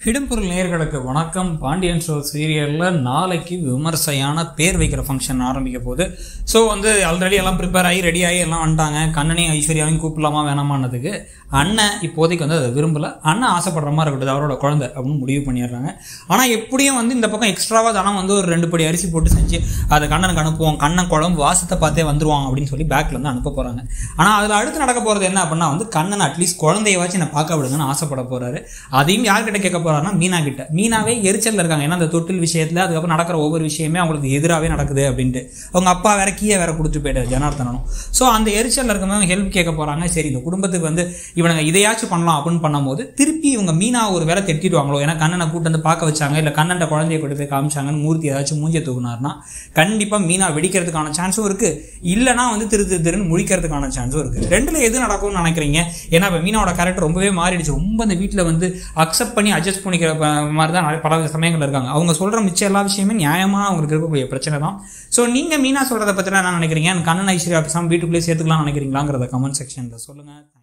இடம்பொருள் நேயர்களுக்கு வணக்கம். பாண்டியன் ஸ்டோர் சீரியலில் நாளைக்கு விமர்சையான பேர் வைக்கிற ஃபங்க்ஷன் ஆரம்பிக்க போகுது. ஸோ ஆல்ரெடி எல்லாம் ப்ரிப்பேர் ஆகி ரெடி ஆகி எல்லாம் வந்துட்டாங்க. கண்ணனையும் ஐஸ்வர்யாவையும் கூப்பிடலாமா வேணாமான்னதுக்கு அண்ணன் இப்போதைக்கு அதை விரும்பலை. அண்ணன் ஆசைப்படுற மாதிரி இருக்கட்டும், அவரோட குழந்தை அப்படின்னு முடிவு பண்ணிடுறாங்க. ஆனால் எப்படியும் இந்த பக்கம் எக்ஸ்ட்ராவாக தானே ஒரு 2 படி அரிசி போட்டு செஞ்சு அதை கண்ணனுக்கு அனுப்புவோம், கண்ணன் குழம்பு வாசத்தை பார்த்தே வந்துருவாங்க அப்படின்னு சொல்லி பேக்கில் அனுப்ப போகிறாங்க. ஆனால் அதில் அடுத்து நடக்க போகிறது என்ன அப்படின்னா கண்ணன் அட்லீஸ்ட் குழந்தைய வச்சு என்னை பார்க்க விடுங்கன்னு ஆசைப்பட போகிறாரு. அதையும் யார்கிட்ட கேட்க போறாருன்னா மீனா கிட்ட. மீனாவே எரிச்சல் இருக்காங்க. ஏன்னா அந்த தொட்டில் விஷயத்துல அதுக்கப்புறம் நடக்கிற ஒவ்வொரு விஷயமே அவங்களுக்கு எதிராகவே நடக்குது அப்படின்ட்டு. அவங்க அப்பா வேற கீழே வேற கொடுத்து போயிட்டாரு ஜனார்த்தனும். ஸோ அந்த எரிச்சல் இருக்கவங்க ஹெல்ப் கேட்க போறாங்க. சரி, இந்த குடும்பத்துக்கு இவனுங்க இதையாச்சும் பண்ணலாம் அப்படின்னு பண்ணும்போது திருப்பி இவங்க மீனா ஒரு வேலை திட்டிடுவாங்களோ, ஏன்னா கண்ணனை கூட்டு பார்க்க வச்சாங்க, இல்லை கண்ணன் குழந்தைய கொண்டு போய் காமிச்சாங்கன்னு மூர்த்தி ஏதாச்சும் மூஞ்சிய தூக்குனார்னா கண்டிப்பா மீனா வெடிக்கிறதுக்கான சான்ஸும் இருக்கு. இல்லைன்னா திருன்னு முழிக்கிறதுக்கான சான்ஸும் இருக்கு. ரெண்டுல எது நடக்கும்னு நினைக்கிறீங்க? ஏன்னா இப்போ மீனாவோட கேரக்டர் ரொம்பவே மாறிடுச்சு. ரொம்ப அந்த வீட்டில் அக்செப்ட் பண்ணி அட்ஜஸ்ட் பண்ணிக்கிற மாதிரி தான் பல சமயங்கள் இருக்காங்க. அவங்க சொல்ற மிச்சம் எல்லா விஷயமே நியாயமா அவங்களுக்கு இருக்கக்கூடிய பிரச்சனை தான். ஸோ நீங்க மீனா சொல்றதை பத்தி என்ன நினைக்கிறீங்க? கண்ணன் ஐஸ்வர்யா பேசாம வீட்டுக்குள்ளேயே சேர்த்துக்கலாம்னு நினைக்கிறீங்களாங்கிறத கமெண்ட் செக்ஷன்ல சொல்லுங்க.